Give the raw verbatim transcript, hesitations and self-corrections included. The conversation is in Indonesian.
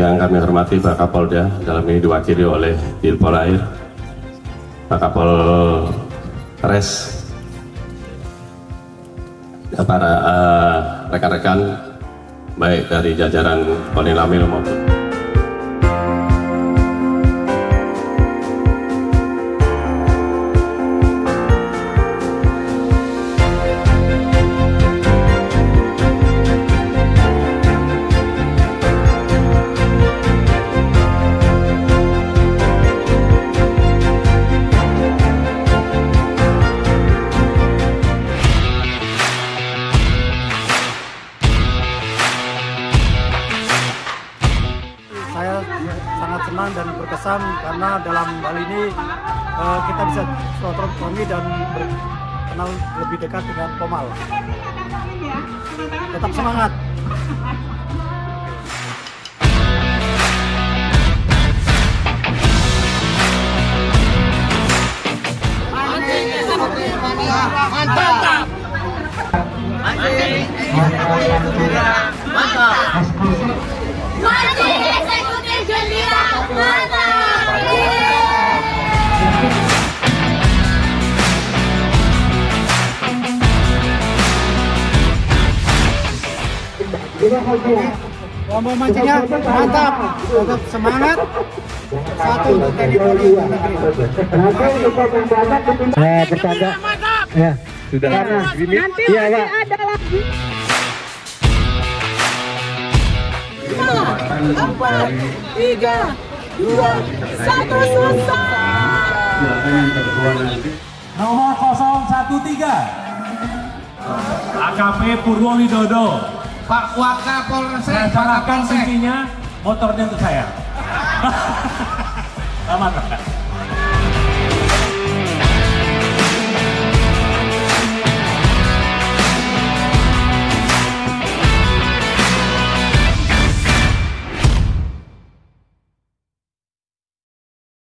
Yang kami hormati Pak Kapolda, dalam ini diwakili oleh Dirpolair, Pak Kapol Res, para rekan-rekan uh, baik dari jajaran Polilamil maupun sangat senang dan berkesan karena dalam hal ini uh, kita bisa silaturahmi dan berkenal lebih dekat dengan Pomal. Tetap semangat. Mantap. Mantap. Mancing eksekutif gembira, mantap! Kelompok mancingnya mantap, tetap semangat. Satu untuk T N I Polri negeri. Saya bercanda. Ya, sudah. Nanti ya, masih ada lagi. Empat, tiga, dua, satu, selesai. Nomor nol satu tiga A K P Purwowidodo. Pak Wakapolres, saya serahkan kuncinya, motornya untuk saya. Selamat.